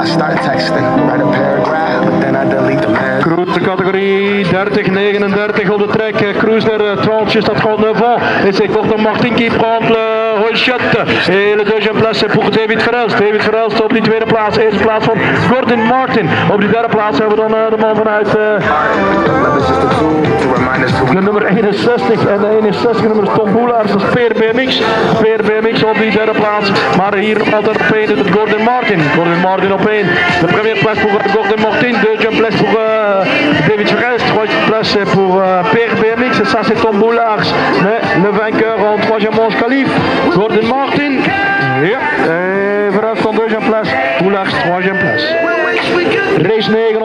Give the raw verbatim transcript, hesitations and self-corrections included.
I start texting, write a paragraph, but then I delete the message. Cruiser categorie dertig negenendertig op de trek. Cruiser trente juste à trente-neuf ans. Et c'est Gordon Martin qui prend le whole shot. Et le deuxième place c'est pour David Verhelst. David Verhelst op die tweede plaats. Eerste plaats van Gordon Martin. Op die derde plaats hebben we dan uh, de man vanuit uh, de nummer eenenzestig. En de eenenzestig nummer Tom Boelaars. Dat is Peer B M X. Peer B M X op die derde plaats. Maar hier altijd op één de Gordon Martin. Gordon Martin op één. De première place pour Gordon Martin. Deuxième place pour uh, David Verhelst. Troisième place pour uh, Peer B M X. Et ça c'est Tom Boelaars. Mais le vainqueur en troisième manche qualif. Gordon Martin. Ja. Et Verhelst en deuxième place. Boelaars troisième place. Race negen